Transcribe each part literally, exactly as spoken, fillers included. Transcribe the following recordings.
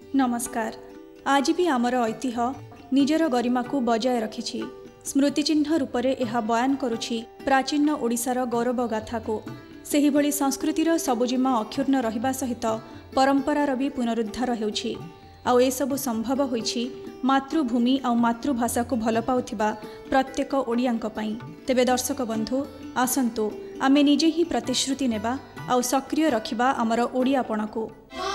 नमस्कार। आज भी आमर ऐतिह्य निजर गरिमा को बजाय रखिछि। स्मृतिचिह्न रूप में यह बयान करुछि प्राचीन ओडिशार गौरव गाथा को। सेहि भली संस्कृतिर सबुजिमा अक्षुण्ण रहिबा सहित परंपरार भी पुनरुद्धार हेउछि। आउ ए सबु संभव होइछि मातृभूमि और मातृभाषा को भल पाउथिबा प्रत्येक ओडियांक पई। तेबे दर्शक बंधु आसंतु आमे निजे ही प्रतिश्रुति नेबा आउ सक्रिय रखिबा आमर ओडियापण को।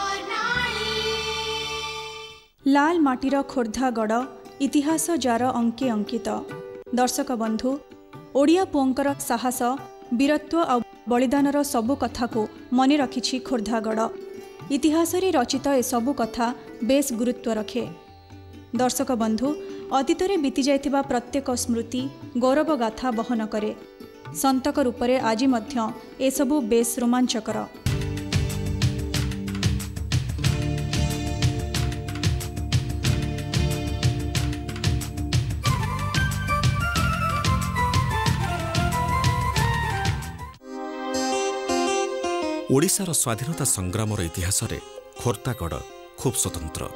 लाल माटीर खोर्धा गड़ इतिहास जार अंके अंकित। दर्शक बंधु ओडिया पुओंकर साहस वीरत्व और बलिदानर सबु कथा को मने रखिछि खोर्धागढ़। इतिहास रे रचित ए सबु कथा बेस गुरुत्व रखे। दर्शक बंधु अतीत रे बीती जाइथिबा प्रत्येक स्मृति गौरव गाथा बहन करे। संतक रूपरे आज मध्य ए सबु बेस रोमांचकर। ओडिशार स्वाधीनता संग्रामर इतिहास रे खोर्धागढ़ खूब स्वतंत्र।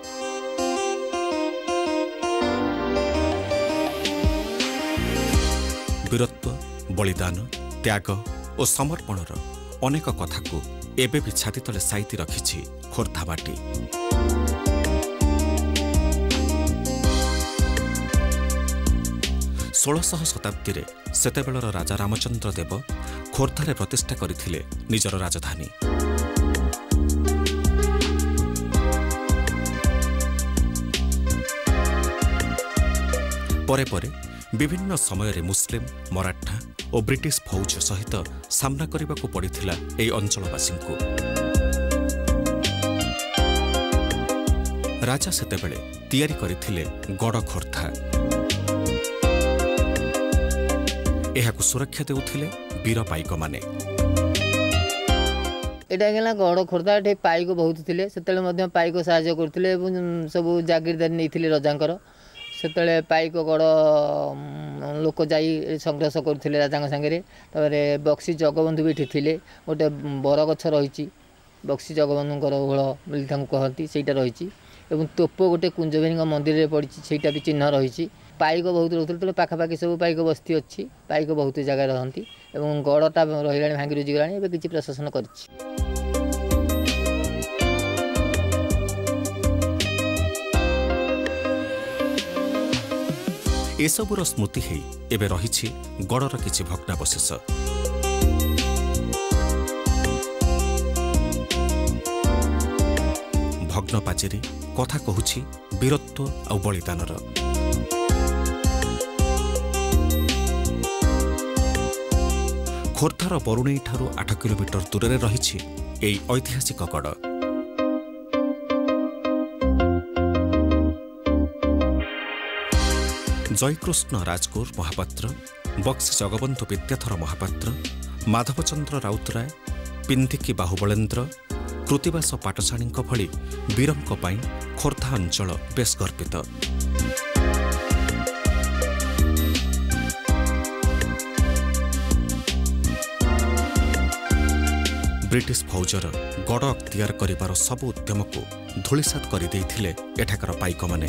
वीरत्व, बलिदान, त्याग और समर्पणर अनेक कथा को एबे भी छाती तले साइती रखिछि खोर्धा माटी। षोलशह शताब्दी रे सेतेबेलर राजा रामचंद्र देव खोर्धारे प्रतिष्ठा करथिले निजर राजधानी। परे परे विभिन्न समय रे मुस्लिम, मराठा और ब्रिटिश फौज सहित सामना करबाकू पड़िथिला एई अंचलवासी को। राजा सेतेबेले तैयारी करथिले गड़ खोर्धा। एहाकू सुरक्षा देउथिले वीर पाइक माने। एटा गेला गड़ खोर्धा एठे पाइक बहुत थिले। सेतेले मध्य पाइक सहाय्य करथिले एवं सब जागीरदारी नैथिले रजांकर। सेतेले पाइक गड़ लोक जाई संघर्ष करथिले राजांग संगे। तारे बक्सी जगबंधु भी थिले। गोटे बरगछ रहिछि बक्सी जगबंधुकर ओहळ मिल तांको कहंती सेटा रहिछि। एवं तोप गोटे कुंजबेनी मंदिर रे पड़िछि सेटा भी चिन्ह रहिछि। पाइक बहुत रोते पाखापाखि सब पाइक बस्ती अच्छी। पाइक बहुत जगह रहती एवं गड़टा रही भांगी रुझी गला किसी प्रशासन कर। एसबुर स्मृति है एबे रहिछि गड़र किछि भग्नावशेष। भग्न पाचेरी कथा कहुछि वीरत्व और बलिदानर। खोर्धार बरुणई ठारू आठ किलोमीटर दूर में रही एई ऐतिहासिक गड़। जयकृष्ण राजकोर महापात्र, बक्सी जगबंधु विद्याधर महापात्र, माधवचंद्र राउतराय, पिंधिकी बाहुबलेन्द्र, कृतिबास पाटशाणी भली वीरंक पई खोर्धा अंचल बेस गर्वित। ब्रिटिश फौजर गड़ अख्तियार करिबार सब उद्यम को धूलिसात कर देइथिले एठाकर पाइक माने।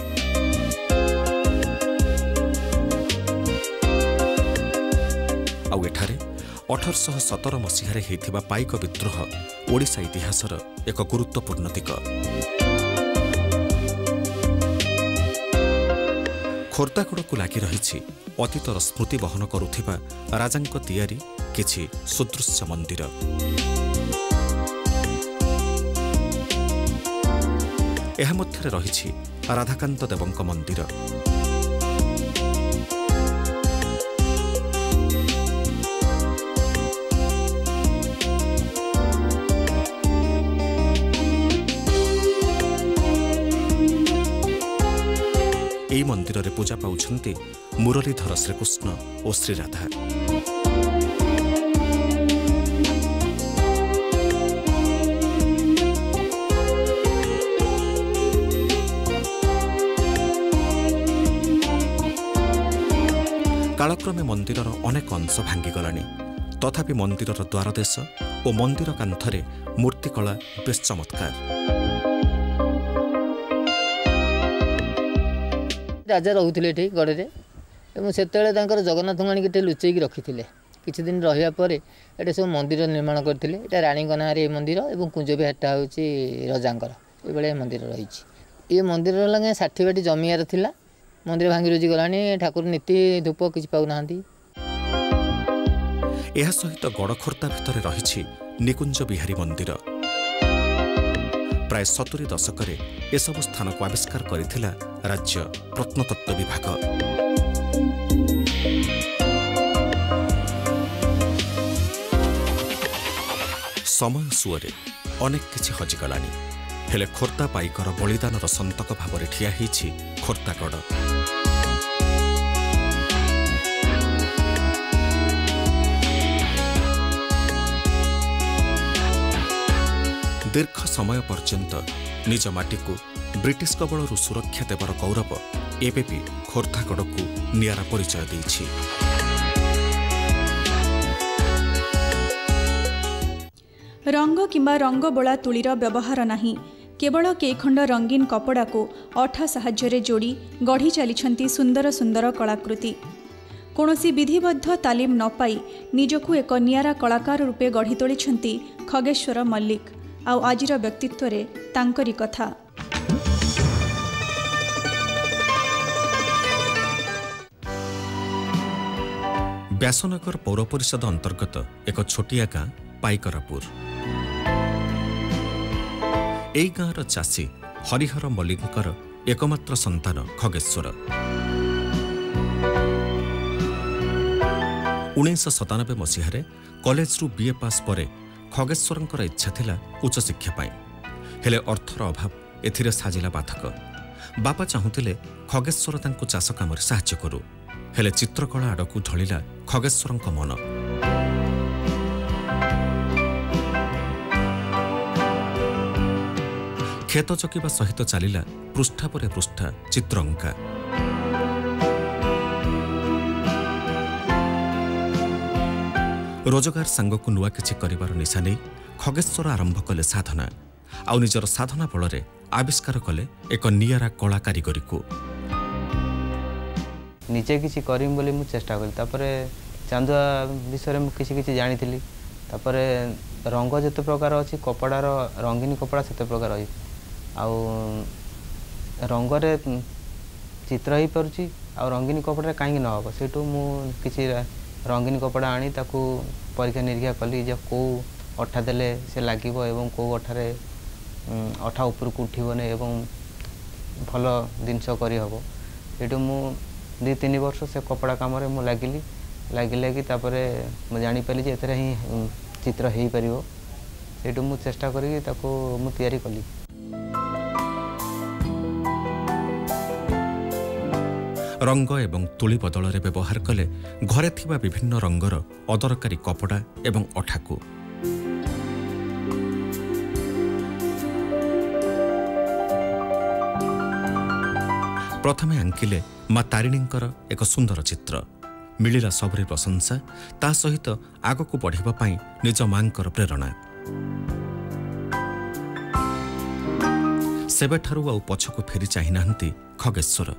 आउ एठारे अठारश सतर मसीहारे हेइथिबा पाइक विद्रोह ओडिशा इतिहासर एक गुरुत्वपूर्ण दिग। खोर्धागड़ को लगी रही अतीतर स्मृति बहन करुथिबा राजांक तैयारी किछि सुदृश्य मंदिर। एहा मध्यरे रहिछि राधाकांत देवंक मंदिर। एई मंदिर रे पूजा पाउछन्ति मुरलीधर श्रीकृष्ण और श्रीराधा। कालक्रमे मंदिरर अनेक अंश भांगीगलानी। तथापि मंदिरर द्वारदेश और मंदिर कांथरे मूर्तिकला बेस चमत्कार। राजा रोते ये गड़े से जगन्नाथ आनिक लुचेक रखी किसी दिन रहा ये सब मंदिर निर्माण करते राणी ना मंदिर और कुंज बिहारटा हूँ रजांकर ये मंदिर रही ये मंदिर लगे षाठी बाटी जमियार थिला मंदिर भांगी रुजी गलानी ठाकुर नीति धूप किसी पाऊना यह सहित गड़खोर्दा भितर रही निकुंज बिहारी मंदिर प्राय सतुरी दशक एसबू स्थान को आविष्कार करिथिला राज्य प्रत्नतत्व विभाग। समय सुअरे अनेक किछि हजिगलानी हेले खोर्दा पाइकर बलिदानर संतक भाव ठिया होइछि खोर्दागढ़। दीर्घ समय पर्यंत निज माटी को ब्रिटिश कबलरू सुरक्षा देवर गौरव एबे भी खोर्दागढ़ को नियारा परिचय देइछि। रंग किंबा रंग बोला तुलीर व्यवहार नहीं केवल केखंड रंगीन कपड़ा को अठा साहाय्य जोड़ी गढ़ी चली सुंदर सुंदर कलाकृति। कौनसी विधिबद्ध तालीम न पाई निजकू एक नियारा कलाकार रूपे गढ़ी तोली खगेश्वर मल्लिक। आउ आजिर व्यक्तित्व रे तांकरी कथा। व्यासनगर पौर परिषद अंतर्गत एक छोटिया गाँ पाइकरापुर। एई गाँर चाषी हरिहर मल्लिकर एकमात्र संतान खगेश्वर। उन्नीस सतानबे मसीह कॉलेज रु बीए पास पर खगेश्वर इच्छा थिला उच्च शिक्षा पाई हेले अर्थर अभाव एथिरे साजिला बाधक। बापा चाहुतिले खगेश्वर तांको चाष काम साहाय्य करू हेले चित्रकला आड़कू ढलिला खगेश्वर मन। खेत चकिबा सहित चलिला पृष्ठा परे पृष्ठा चित्र अंका। रोजगार सांग को नुआ किछि करिवार निशा नहीं खगेश्वर आरंभ कले साधना आउ निजर साधना बल आविष्कार कले एक नियारा कला कारीगरी को। निजे किछि करिम बोली मु चेष्टा करी तापरे चांदुआ विषय में किछि किछि जानी थिली तापरे रंग जते प्रकार अछि कपड़ार रंगीन कपड़ा सेते प्रकार अछि आउ रंग रे चित्र ही परछि आ रंगीन कपड़ा काहे न होबो सेटू मु किछि रंगीन कपड़ा आनी ताकू परीक्षा निरीक्षा कली जे को अठा देले से लागिबो एवं को अठारे अठा ऊपर को उठिबो ने एवं भल जिनस करी हबो एटू मु दु तीन वर्ष से कपड़ा काम रे मु लागिली लागिले कि तापरे मु जानि पाली जे एतरे ही चित्र हेई परिबो एटू मु चेष्टा करी ताकू मु तयारी कली। रंग एवं तुली बदल रे व्यवहार कले घरे थिबा विभिन्न रंगर अदरकारी कपड़ा एवं अठाकू। प्रथमे आंकिले माँ तारिणींकर एक सुंदर चित्र मिलिला सबरे प्रशंसा ता सहित आगकू बढ़िबा पाई निज मांकर प्रेरणा। सेबेठारू आउ पछकू फेरी चाहि नाहंती खगेश्वर।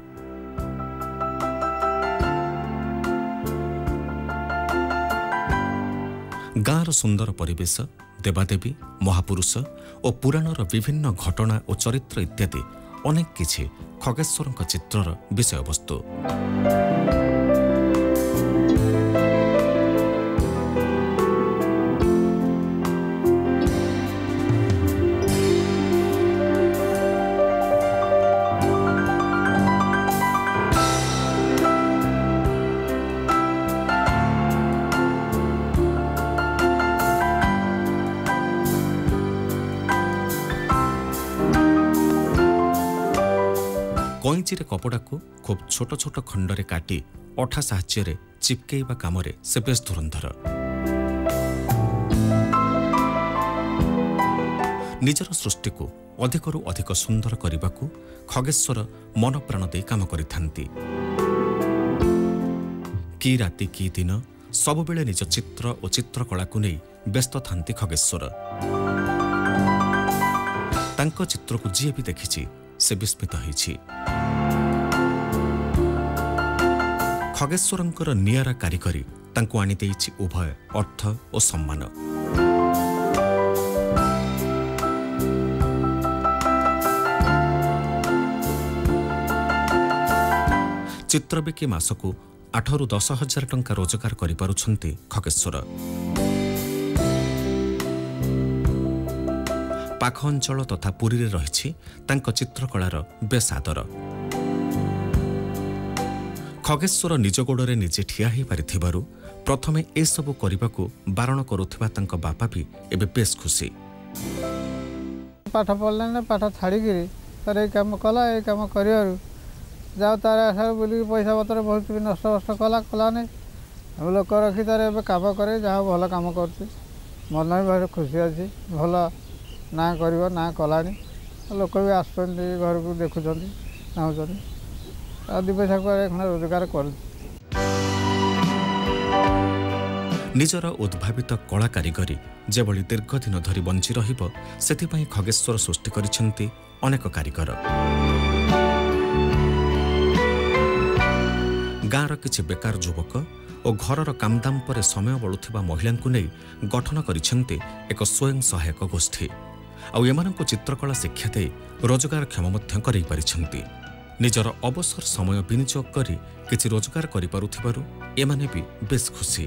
गाँर सुंदर परिवेश देवादेवी महापुरुष और पुराणर विभिन्न घटना और चरित्र इत्यादि अनेक किछि खगेश्वर चित्रर विषय वस्तु। कईची कपड़ा को खूब छोट छोट खंडरे काटी अठा साहाय्य चिपकेबा काम से बेस धुरंधर। निजर सृष्टि को अधिकरू अधिक सुंदर करने को खगेश्वर मन प्राण दे काम करिथांती। कि राति कि दिन सब बेले निज चित्र और चित्रकला को नहीं व्यस्त थांती खगेश्वर। तांको चित्र को जी भी देखिछि से विस्मित होइछि। खगेश्वरंकर नियारा कारिगरी तांको आनी देइछि उभय अर्थ और सम्मान। चित्र बिकी मासकू आठ रु दस हजार टंका रोजगार करि पारुछंती खगेश्वर। पाख अंचल तथा पुरी रे रहिछि तांको चित्रकलार बेस आदर। खगेश्वर निज गोड़े निजे ठिया हो पारिथिबारु प्रथमे ए सबु करिबाकू बारण करुथिबा तांको बापा भी एबे बेस खुशी। पाठ पढ़ले ना पाठ छाड़िकी तार ये कम कला ये कम कर जाओ तार आशा बुल पैसा पतर बहुत भी नष्ट नष्ट कला कला नहीं हम लोक रखी तार ए कम करे जहाँ भल कम कर मन भी बहुत खुशी अच्छी भल ना कर ना कला लोक भी आस घर को देखुं चाहूँ आदि पैसा रोजगार कर। निजर उद्भावित कला कारिगरी जेभली दीर्घ दिन धरी बंची रहिब सेथिपई खगेश्वर सृष्टि करिसेंती अनेक कारिगर। गाँवर किछि बेकार युवक और घरर कामदाम पर समय बलुथिबा महिलांकु नै गठन करिसेंती एक स्वयं सहायक गोष्ठी आउ एमानंकु चित्रकला शिक्षा दे रोजगार क्षम मध्य करै पारिसेंती। निजर अवसर समय विनियोग करी किछि रोजगार करि पारुथिबारु एमाने भी बेस खुशी।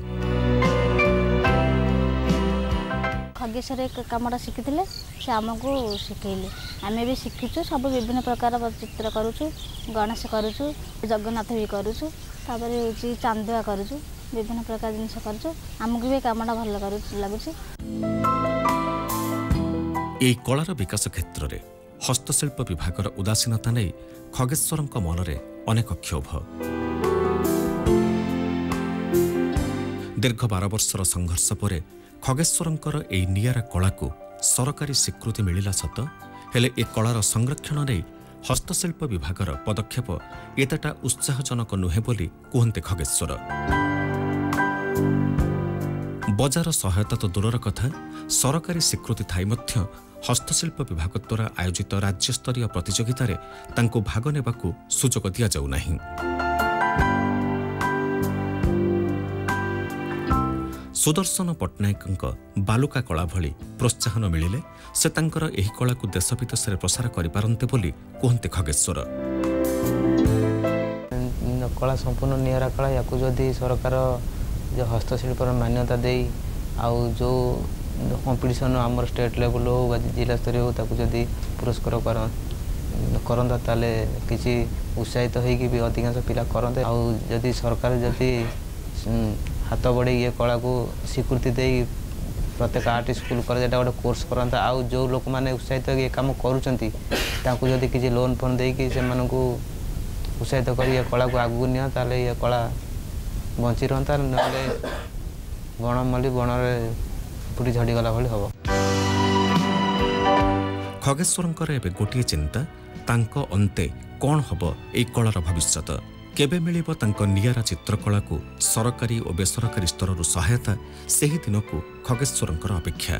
खगेश्वर एक कमटा शिखिले से आमको शिखेले आम भी शिखुचु सब विभिन्न प्रकार चित्र करुचु गणेश करुचु जगन्नाथ भी करुचु तापर हूँ चांदुआ करुचु विभिन्न प्रकार जिनस करुचु आमको भी कमटा भल लगुच। एई कलार विकास क्षेत्र में हस्तशिल्प विभागर उदासीनता नहीं खगेश्वरंक मनरे अनेक क्षोभ। दीर्घ बार वर्षर संघर्ष पर खगेश्वरंकर एई नियारा कला को सरकारी स्वीकृति मिलिला सत हेले ए कलार संरक्षण नहीं हस्तशिल्प विभागर पदक्षेप एतटा उत्साहजनक नुहे बोली कहते खगेश्वर। बजार सहायता तो दूरर कथा सरकारी स्वीकृति थाई मध्य हस्तशिल्प विभाग द्वारा आयोजित राज्यस्तरीय प्रतियोगिता रे तांको भाग नेबाकू सुजोग दिया जाउ नाही। सुदर्शन पट्टनायक बालुका कला भली प्रोत्साहन मिलिले से तांकर एही कला को देश विदेश में प्रसार करिपारन्ते बोली कहते खगेश्वर। कला संपूर्ण नियारा कला या जदि सरकार जो हस्तशिल्पर मान्यता दे आउ जो कंपिटिशन आमर स्टेट लेवल हो जिला स्तर हो ताकू जदि पुरस्कार करंता ताले किसी उत्साहित होइकी भी अधिकांश पिला करते आउ जदि सरकार जदि हाथ बढ़े ये कला को स्वीकृति दे प्रत्येक आर्ट स्कूल कर गोटे कोर्स करता आउ जो लोक मैंने उत्साहित ये कम करुँच जदि किसी लोन फोन देकी से उत्साहित कर ये कला को आगू नि ताले ये कला बंची रहा ना बण मल्ली बणरे पुरी झड़ीगला भली हम। खगेश्वरंकर एबे गोटिए चिंता तांको अंते कौन हब एई कलार भविष्यत केबे मिलिबो तांको नियारा चित्रकला को सरकारी और बेसरकारी स्तर सहायता सेही दिन को खगेश्वरंकर अपेक्षा।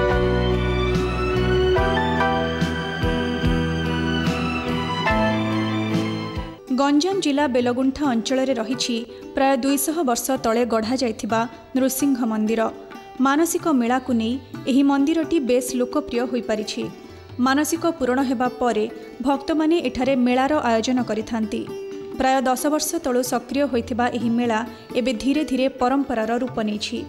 गंजाम जिला बेलगुंठा अंचल रही प्राय दुईश वर्ष तले गढ़ा जाइथिबा नृसिंह मंदिर मानसिक मेला को नहीं एही मंदिरटी बेस लोकप्रिय होई पारिछि। मानसिक पूरण हेबा परे भक्त माने एठारे मेलार आयोजन करिथांती। प्राय दस वर्ष तळु सक्रिय होइथिबा एही मेला एबे धीरे धीरे परंपरार रूप नेछि।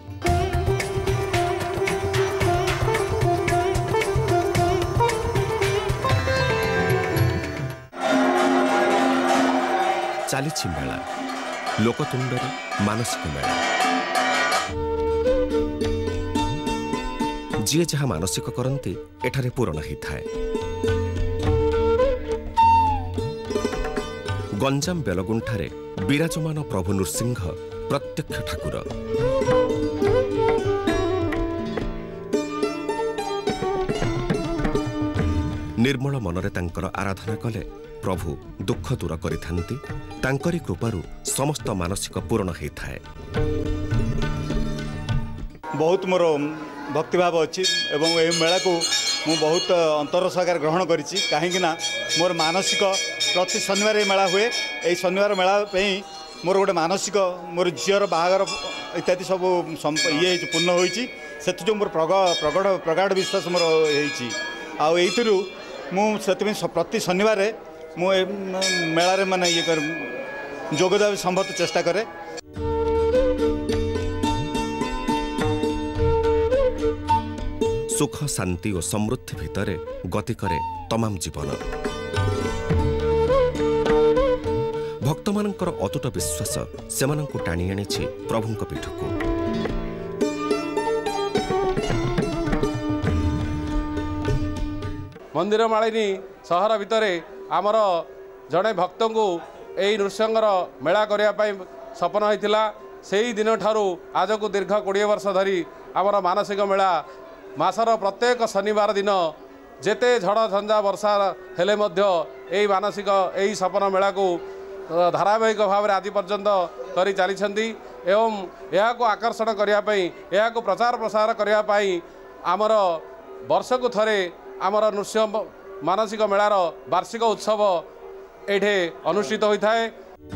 चालिछि मेला लोकतुंडर मानसिक मेला। जी जहाँ मानसिक करती एठारे पूरण होता है। गंजाम बेलगुंठारे विराजमान प्रभु नृसिंह प्रत्यक्ष ठाकुर। निर्मल मनरे तांकर आराधना कले प्रभु दुख दूर करिथांती। तांकरी कृपारु समस्त मानसिक पूर्ण होता है। बहुत मोर भक्तिभाव अच्छी एवं ये मेला को मु बहुत अंतर सहकार ग्रहण करी मोर मानसिक प्रति शनिवार मेला हुए यही शनिवार मेला मोर गोटे मानसिक मोर झीर बाहागर इत्यादि सब ये पूर्ण होती से जो मोर प्रग प्रगढ़ प्रगाढ़ विश्वास मोर हो मुझे प्रति शनिवार मु मेला माने ये कर जोगदा संभव चेष्टा करे। सुख शांति और समृद्धि भितर गति करे तमाम जीवन। भक्त मानकर अतुट विश्वास सेमानंकु टाणी आनिछि प्रभुंक पीठको। मंदिर मालिनी सहर भितर आमर जड़े भक्त को यही नृसिंहर मेला करने सपन होता से ही दिन ठारू आज को दीर्घ कोड़े वर्ष धरी आमर मानसिक मेला मासर प्रत्येक शनिवार दिन जेते झड़ झंझा वर्षा हेले मध्य यही मानसिक यही सपन मेला को धारावाहिक भाव में आज पर्यंत कर चली एवं यह को आकर्षण करने यह को प्रचार प्रसार करने आमर वर्ष को थरे आमर नृसिंह मानसिक मेलार वार्षिक उत्सव एठे अनुष्ठित होता है।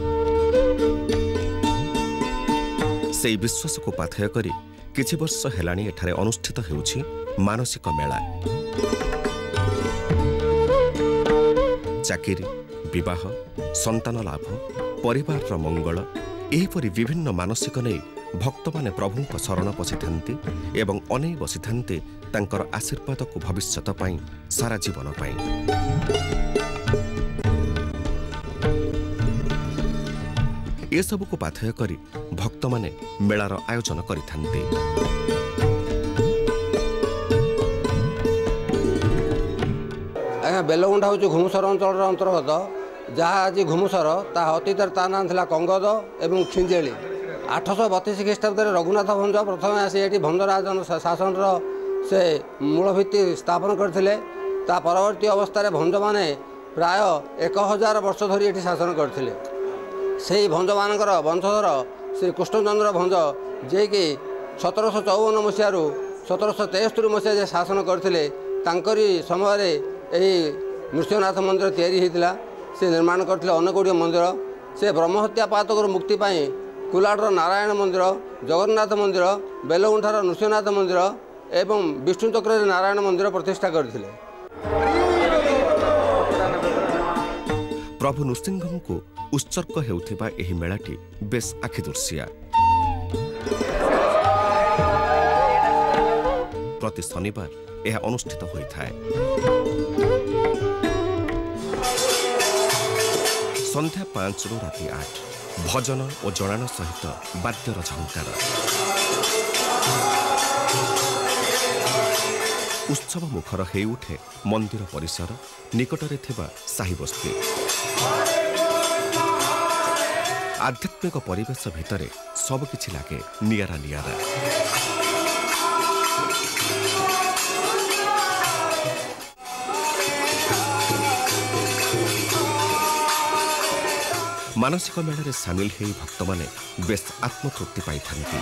से विश्वास को पाथेय करी किछि वर्ष हेलाणी एठारे अनुष्ठित हेउछि मानसिक मेला। चाकिरी विवाह संतान लाभ परिवार मंगल एहीपरि विभिन्न मानसिक नहीं भक्त माने प्रभुंक शरण पशिथांती एवं अनेई बसिथांती तांकर आशीर्वाद को भविष्यत पाई सारा जीवन पाई। ए सब को पाथेय करी भक्त माने मेलार आयोजन करिथांती। आज्ञा बेलगुंडा हूँ घुमुसर अंचल अंतर्गत जहाँ आज घुमुसर ता अतीत ता ना था कंगद एवं खिंजेली आठश बतीस ख्रीष्टाब्द रघुनाथ भंज प्रथम आसी ये भंजराजन शासन से मूलभित्ति स्थापन करते परवर्ती अवस्था भंज मैंने प्राय एक हजार वर्ष धरी ये शासन करते से भंज मान वंशधर श्री कृष्णचंद्र भंज जे कि सतरश चौवन मसीह सतरश तेस्तरी मसीहा शासन करते समय यही नृसिंहनाथ मंदिर तैयारी होता से निर्माण करते अनेक गुड़िया मंदिर से ब्रह्महत्या पातक मुक्ति पाई कुलाडर नारायण मंदिर जगन्नाथ मंदिर बेलगुंठार नृसिंहनाथ मंदिर एवं विष्णुचक्र नारायण मंदिर प्रतिष्ठा करते। प्रभु नृसिंह को उत्सर्ग हेउथिबा एही मेलाटी बेस आखिदर्शिया। प्रति शनिवार यह अनुष्ठित होता है। संध्या पांच रु राति आठ भजन और जणान सहित बाद्यर झंकार उत्सव मुखर हो उठे मंदिर परिसर निकटरे थिबा साही बस्ती। आध्यात्मिक परिवेश भितरे सबकिछि लागे नियारा नियारा। मानसिक मेला रे सामिल हे भक्त माने बेस आत्मतृप्ति पाई थांती।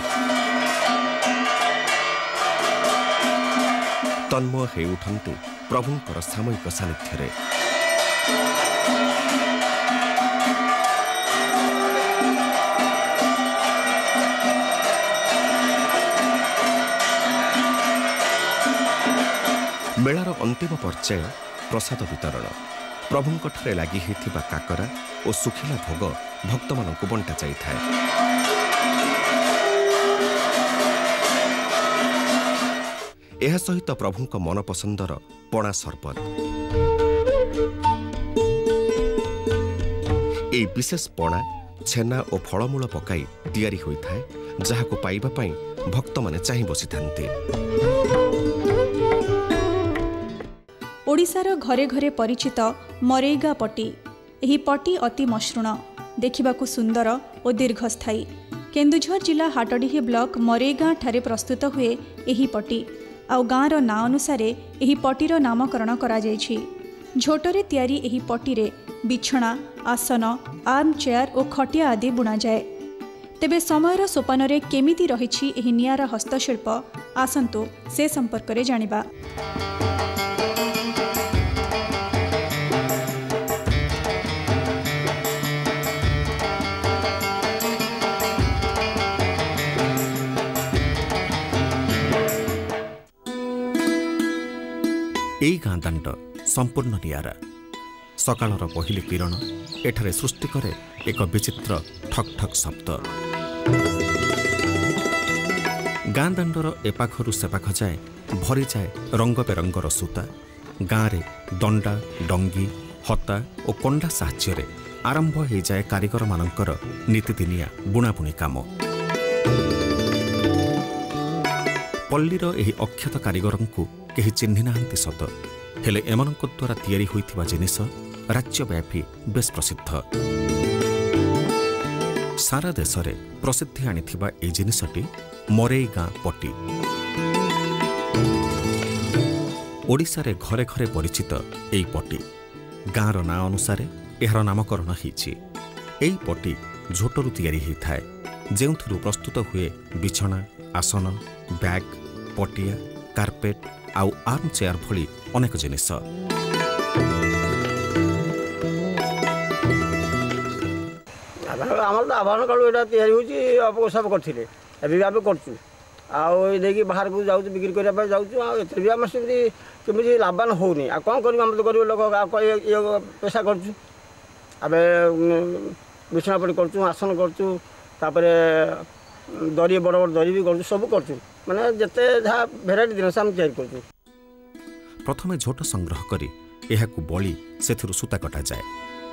तन्मय हे उठंती प्रभुंकर सामयिक सानिध्य। मेलार अंतिम पर्याय प्रसाद वितरण प्रभुंक ठारे लागी हेथिबा काकरा और सुखिला भोग भक्त मानकु बंटा जाइथाय। एहा सहित प्रभुंक मन पसंदर पणा सरबत। एई विशेष पणा छेना और फलमूल पकाई तैयारी होइथाय जाहाको पाइबा पई भक्त माने चाहि बसिथांते। ओडिशार घरे घरे परिचित मरेगा पटी। एही पटी अति मसृण देखिबाकू सुंदर और दीर्घस्थायी। केन्दुझर जिला हाटडीही ब्लॉक मरेगा ठारे प्रस्तुत हुए एही पटी आउ गाँर ना अनुसारे एही पटीर नामकरण करा जायछि। झोटरे तैयारी एही पटीरे बिछଣା आसन आर्म चेयर और खटिया आदि बुणा जाए। तेबे समयर सोपानरे केमिति रहिछि एही नियारा हस्तशिल्प आसंतु से संपर्क रे जानिबा। एई गाँ दाण्ड संपूर्ण नियारा। सकाळर पहिले किरण एठारे सृष्टि करे एक विचित्र ठक ठक शब्द। गाँ दाण्डर एपाखरू सेपाख जाए भरी जाए रंग बेरंगर सूता। गाँरे दंडा डंगी हता और कंडा साहाय्य आरंभ हो जाए कारीगर मानकर नीतिदिनिया बुणाबुणी काम। पल्लीर एही अक्षत कारीगरंकु केही चिन्हि नाहांती सत, हेले एमानंक द्वारा तैयारी होइथिबा जिनिस राज्यव्यापी बेस प्रसिद्ध। सारा देश में प्रसिद्धि आनिथिबा ए जिनिसटी मरेई गाँ पटी। ओडिशा रे घरे घरे परिचित एई पटी। गाँर ना अनुसारे एहार नामकरण होइछि। एई पटी झोटरू तैयारी होइथाए, जेउथिरु प्रस्तुत हुए बिछना आसन बैग पटिया कार्पेट आउ आर्म चेयर भली अनेक जिनिस। आम तो आभरण कालू यहाँ या सब करते भी आम करूँ आगे बाहर को जाऊँ बिक्री करने जाऊँ भी आम सेमती कमी लाभवान होनी आ कौन कर तो गरीब लोक ये पेशा करूँ आम बिछनापटी करूँ आसन करूँ दरी बड़ बड़ दरी भी करूँ सब करूँ माने जिते जहाँ भेराइटी जिनिस आम तैयारी करूँ। प्रथमे झोट संग्रह करी एहाकु बली सेथिरु सूता कटा जाए।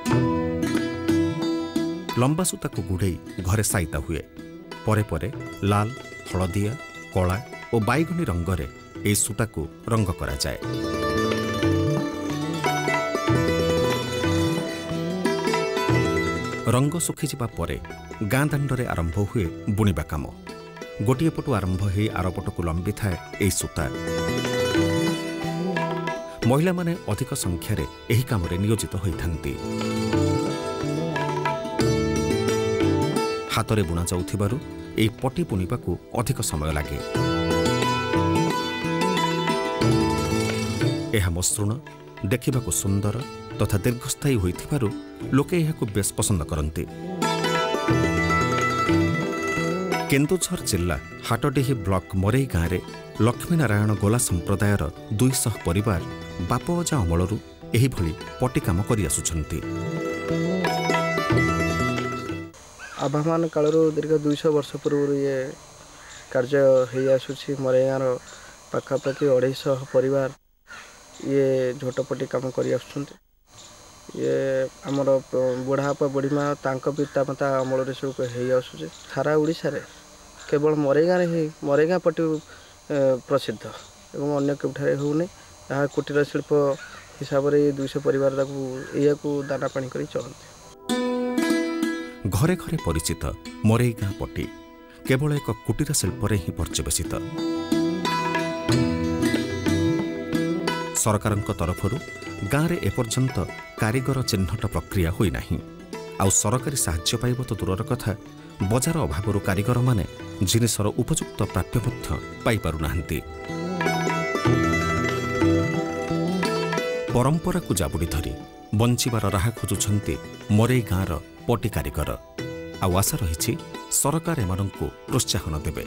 लंबा सूता को गुड़े घरे साइता हुए। परे परे लाल हलदिया कला और बैगनी रंगरे ए सूता को रंग करा जाए। रंग सुखी जिबा परे गाँ दाण्डरे आरंभ हुए बुणिबा काम। गोटे पटु आरंभ हो आर पटकू लंबी थाए ए सूता। महिला माने अधिक संख्यारे एही कामरे नियोजित होइथांती। हाथरे बुणा जाउथिबारु एही पटी बुणिबाकू अधिक समय लागे। एहा मसृण देखिबाकू सुंदर तथा दीर्घस्थायी होइथिबारु लोके एहाकू बेस पसंद करंती। केन्दुझर जिला हाटडीही ब्लॉक मरेई गाँव में लक्ष्मीनारायण गोला संप्रदायर दुईश परिवार बाप अजा अमलरू एही भली पटी काम करि आसुछंती। आभामान कालरू दीर्घ दुईश वर्ष पूर्व ये कार्य हो आसुछि। मरेई गाँव पाखापाखि अढ़ाईश परिवार ये झोटपटी काम करि आसुछंती। ये आमर बुढ़ापा बुढ़ीमा तांको पिता माता अमल सब हो आसुचे। सारा ओडिशा रे केवल मरेई गाँव ही मरेई गाँ पटी प्रसिद्ध एवं अन्य केउठारे होउनी। यहाँ कुटीर शिल्प हिसाब से दुईश परिवार या दाना पानी कर चलते। घरे घरे परिचित मरेई गाँ पटी केवल एक कुटीर शिल्प ही पर्यवेसित। सरकारक तरफरु गाँव में एपर्यंत कारीगर चिन्हट प्रक्रिया होई नाही। आउ सरकारी साहाय्य पाइब तो दूरर कथा बजार अभाव कारीगर माने जिनिसर उपयुक्त प्राप्य मध्य पाई पारु नाहंती। परंपरा को जाबुड़ी धरी बंचिबार राह खोजुछंती मरेई गाँर पटी कारीगर। आउ आशा रही सरकार एमानंकु प्रोत्साहन देबे।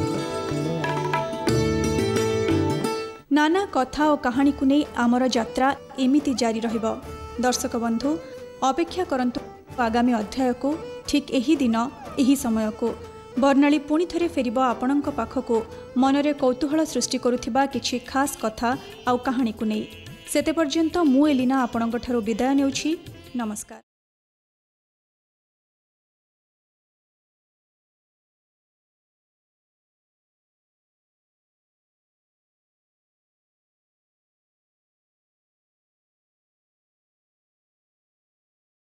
नाना कथा और कहानी को नहीं आमर यात्रा एमिति जारी रहिबो। दर्शक बंधु अपेक्षा करंतु आगामी अध्याय को ठीक एही दिन एही समय को बर्णाली पुणी थरे फेरिबो आपणक पाखको मनरे कौतूहल सृष्टि करुथिबा किछि खास कथा आउ कहानी को नहीं। सेते पर्यंत मु एलिना आपणक ठारो विदाय नेउछि। नमस्कार।